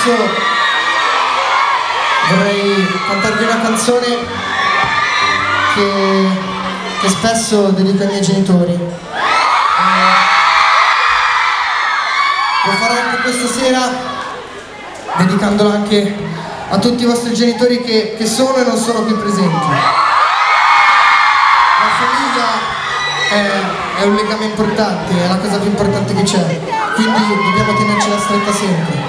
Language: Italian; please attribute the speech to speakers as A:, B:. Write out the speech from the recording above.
A: adesso vorrei cantarvi una canzone che spesso dedico ai miei genitori. Lo farò anche questa sera, dedicandola anche a tutti i vostri genitori che sono e non sono qui presenti. La famiglia è un legame importante, è la cosa più importante che c'è, quindi dobbiamo tenercela stretta sempre.